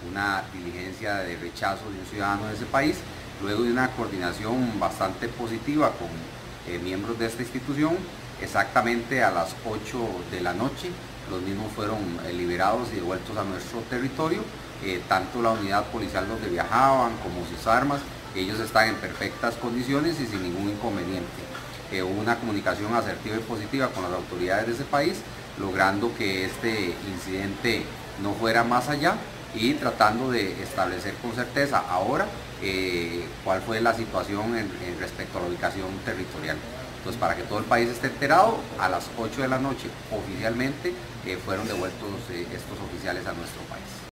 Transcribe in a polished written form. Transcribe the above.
una diligencia de rechazo de un ciudadano de ese país, luego de una coordinación bastante positiva con miembros de esta institución. Exactamente a las 8 de la noche los mismos fueron liberados y devueltos a nuestro territorio, tanto la unidad policial donde viajaban como sus armas. Ellos están en perfectas condiciones y sin ningún inconveniente. Hubo una comunicación asertiva y positiva con las autoridades de ese país, logrando que este incidente no fuera más allá y tratando de establecer con certeza ahora cuál fue la situación respecto a la ubicación territorial. Entonces, para que todo el país esté enterado, a las 8 de la noche oficialmente fueron devueltos estos oficiales a nuestro país.